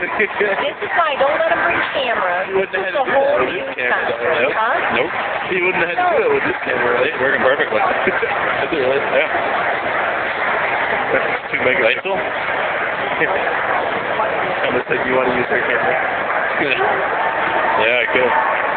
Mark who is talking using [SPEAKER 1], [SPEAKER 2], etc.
[SPEAKER 1] This is why, don't let him bring cameras.
[SPEAKER 2] You wouldn't have had to do that with this camera, though. Nope.
[SPEAKER 1] Huh?
[SPEAKER 2] Nope. You wouldn't have had to do it with this camera, right? It's working perfectly. Is it really? Yeah. That's 2 megapixel. Someone said you want to use their camera. Yeah, I could.